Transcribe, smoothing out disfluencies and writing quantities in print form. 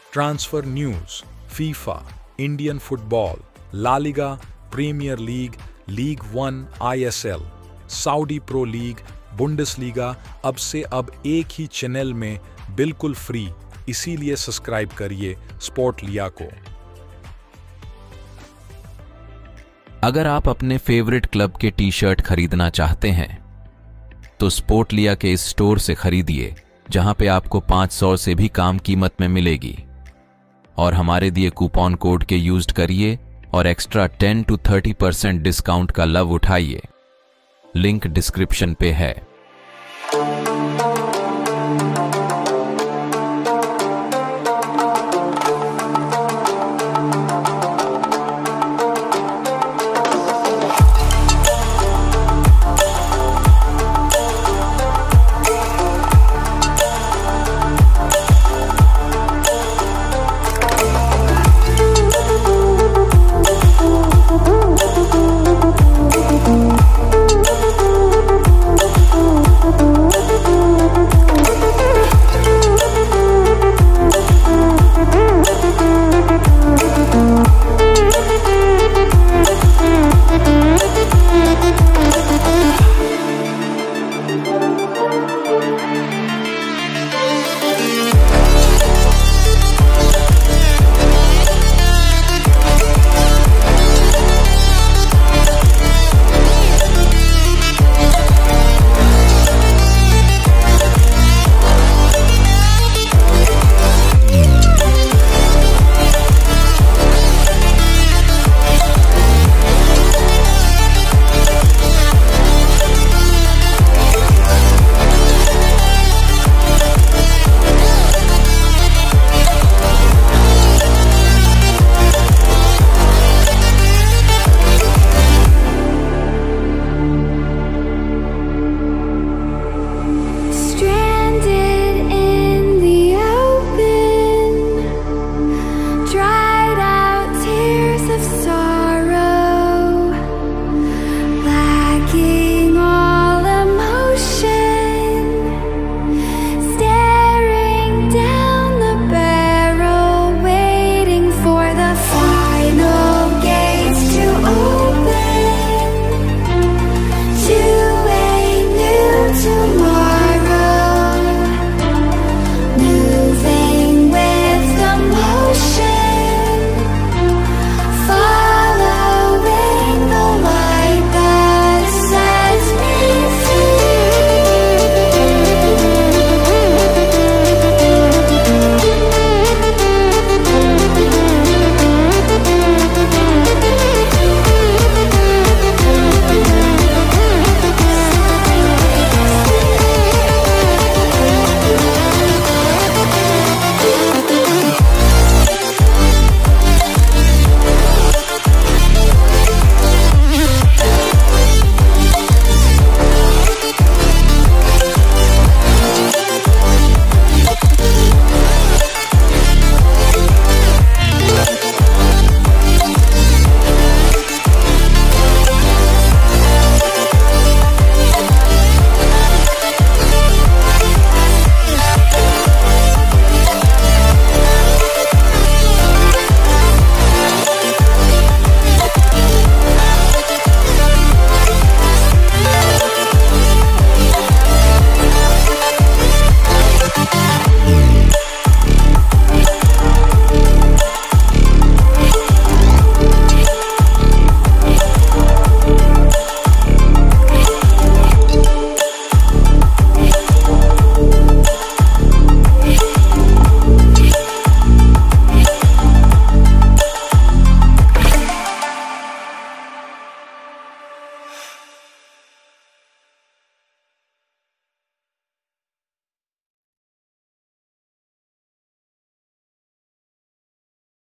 Transfer news, FIFA, Indian football, La Liga, Premier League, League 1, ISL, Saudi pro league, Bundesliga, अब एक ही channel में बिल्कुल free. इसीलिए subscribe करिए स्पोर्टलिया को। अगर आप अपने फेवरेट क्लब के टी शर्ट खरीदना चाहते हैं तो स्पोर्टलिया के इस स्टोर से खरीदिए, जहां पे आपको 500 से भी कम कीमत में मिलेगी। और हमारे दिए कूपन कोड के यूज करिए और एक्स्ट्रा 10 to 30% डिस्काउंट का लव उठाइए। लिंक डिस्क्रिप्शन पे है।